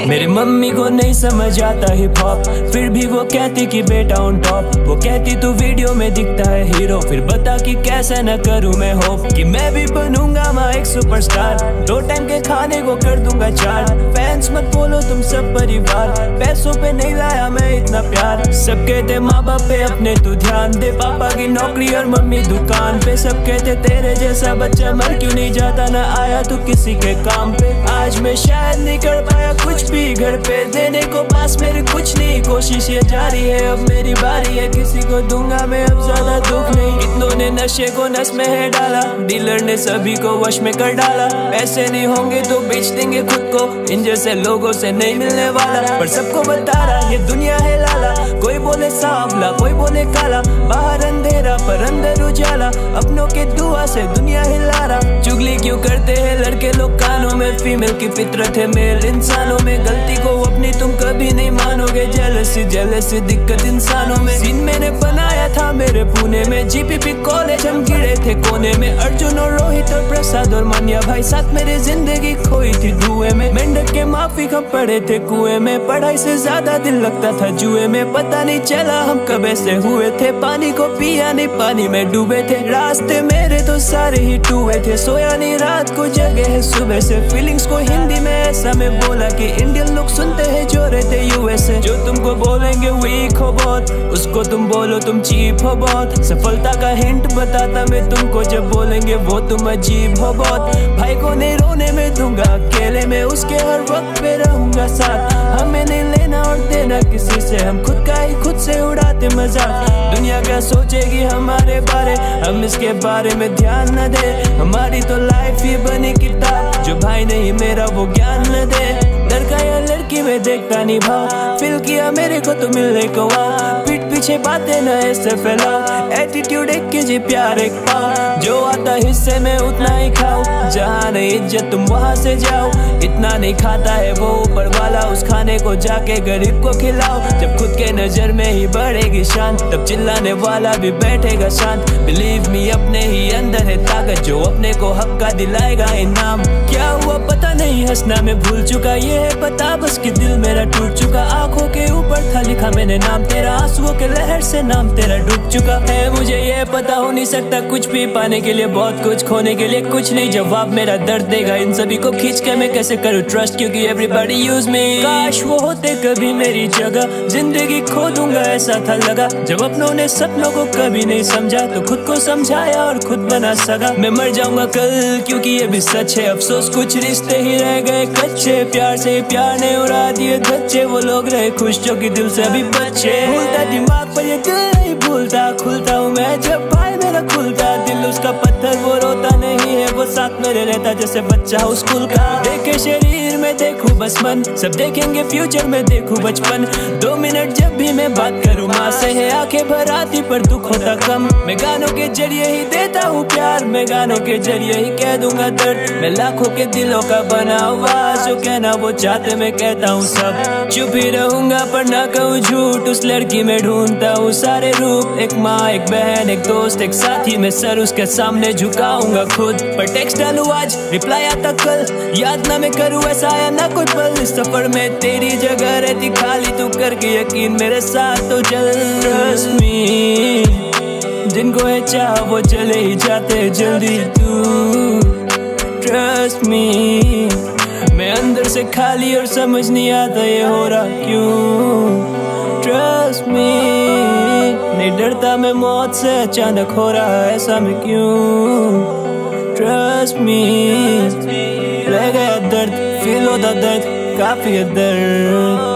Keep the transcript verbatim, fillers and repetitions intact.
मेरी मम्मी को नहीं समझ आता हिप हॉप, फिर भी वो कहती कि बेटा ऑन टॉप। वो कहती तू वीडियो में दिखता है हीरो, फिर बता कि कैसे न करूं मैं होप कि मैं भी बनूंगा मैं एक सुपरस्टार। दो टाइम के खाने को कर दूंगा चार। फैंस मत बोलो तुम सब परिवार, पैसों पे नहीं लाया मैं इतना प्यार। सब कहते माँ बाप पे अपने तू ध्यान दे, पापा की नौकरी और मम्मी दुकान पे। सब कहते तेरे जैसा बच्चा मर क्यों नहीं जाता, ना आया तू किसी के काम पे। आज मैं शायद नहीं कर पाया कुछ भी घर पे देने को, पास मेरे कुछ नहीं, कोशिश ये जारी है। अब मेरी बारी है, किसी को दूंगा मैं अब ज्यादा दुख नहीं। कितनों ने नशे को नस में है डाला, डीलर ने सभी को वश में कर डाला। पैसे नहीं होंगे तो बेच देंगे खुद को, इन जैसे लोगों से नहीं मिलने वाला। पर सबको बता रहा ये दुनिया है लाला, कोई बोले सांवला कोई बोले काला। बाहर अंधेरा पर अंदर उजाला, अपनों के दुआ से दुनिया हिला रहा। चुगली क्यों करते हैं लड़के लोग कानों में, फीमेल की फितरत है मेल इंसानों में। गलती को अपनी तुम कभी नहीं मानोगे, जेलसी जेलसी दिक्कत इंसानों में। सीन मैंने बनाया था मेरे पुणे में, जीपीपी कॉलेज हम गिरे थे कोने में। अर्जुन और रोहित और प्रसाद और मान्या भाई साथ मेरी जिंदगी खोई थी धुएं में। मेंढक के माफी हम पड़े थे कुएं में, पढ़ाई से ज्यादा दिल लगता था जुए में। पता नहीं चला हम कब ऐसे हुए थे, पानी को पिया नहीं पानी में डूबे थे। रास्ते मेरे तो सारे ही टूए थे, सोया नहीं रात को जगे है सुबह से। फीलिंग्स को हिंदी में ऐसा मैं बोला कि इंडियन लोग सुनते हैं जो रहते यूएसए। जो तुमको बोलेंगे वीक हो बहुत, उसको तुम बोलो तुम चीप हो बहुत। सफलता का हिंट बताता मैं तुमको, जब बोलेंगे वो तुम अजीब हो बहुत। भाई को नहीं रोने में दूंगा अकेले में, उसके हर वक्त पे रहूंगा साथ। हमें नहीं लेना और देना किसी से, हम खुद का ही खुद से उड़ाते मजाक। दुनिया क्या सोचेगी हमारे बारे, हम इसके बारे में ध्यान न दे। हमारी तो लाइफ ही बनी किताब, जो भाई नहीं मेरा वो ज्ञान न दे। लड़का या लड़की में देखता नहीं भाव, फील किया मेरे को तो मिलने को वाह। पीठ पीछे बातें न ऐसे फैलाओ, एटीट्यूड एक केजी प्यार एक पाव। जो आता हिस्से में उतना ही खाओ, जहाँ नहीं इज्जत तुम वहाँ से जाओ। इतना नहीं खाता है वो ऊपर वाला, उस खाने को जाके गरीब को खिलाओ। जब खुद के नजर में ही बढ़ेगी शान, तब चिल्लाने वाला भी बैठेगा शांत। बिलीव मी अपने ही अंदर है ताकत, जो अपने को हक का दिलाएगा इनाम। क्या हुआ पता नहीं, हंसना मैं भूल चुका, ये है पता बस कि दिल मेरा टूट चुका। आंखों के ऊपर था लिखा मैंने नाम तेरा, आंसुओं के लहर से नाम तेरा डूब चुका है। मुझे ये पता हो नहीं सकता कुछ भी पाने के लिए, बहुत कुछ खोने के लिए कुछ नहीं। जवाब मेरा दर्द देगा, इन सभी को खींच के मैं कैसे करूँ ट्रस्ट, क्योंकि एवरीबॉडी यूज मी। काश वो होते कभी मेरी जगह, जिंदगी खो दूंगा ऐसा था लगा। जब अपनों ने सपनों को कभी नहीं समझा, तो खुद को समझाया और खुद बना सगा। मैं मर जाऊंगा कल क्योंकि ये भी सच है, अफसोस कुछ रिश्ते ही रह गए कच्चे। प्यार से प्यार ने उड़ा दिए धच्चे, वो लोग रहे खुश जो कि दिल से अभी बच्चे। भूलता दिमाग पर ये दिल नहीं भूलता, खुलता हूँ मैं जब भाई मेरा खुलता। दिल उसका पत्थर वो रोता नहीं है, वो साथ मेरे रहता जैसे बच्चा हो स्कूल का। देखे शरीर में देखूं बस मन, सब देखेंगे फ्यूचर में देखूं बचपन। दो मिनट जब भी मैं बात करूँ माँ से है आंखें भर आती पर दुख होता कम। मैं गानों के जरिए ही देता हूँ प्यार, मैं गानों के जरिए ही कह दूंगा दर्द। मैं लाखों के दिलों का बना हुआ, जो कहना वो चाहते मैं कहता हूँ सब। चुप ही रहूंगा पर ना कहूँ झूठ, उस लड़की में ढूंढता हूँ सारे रूप। एक माँ एक बहन एक दोस्त एक साथी, मैं सर उसके सामने झुकाऊंगा खुद। पर टेक्स्ट डालूं आज रिप्लाई आता कल, याद ना मैं करूँ ऐसा आया ना कोई पल। इस सफर में तेरी जगह रहती खाली, तू करके यकीन मेरे साथ तो चल। ट्रस्ट मी, जिनको है चाह वो चले ही जाते जल्दी तू। ट्रस्ट मी, मैं अंदर से खाली और समझ नहीं आता ये हो रहा क्यों। ट्रस्ट मी, नहीं डरता मैं मौत से, अचानक हो रहा ऐसा मैं क्यों। ट्रस्ट मी, रह गया दर्द, फील होता दर्द काफी है दर्द।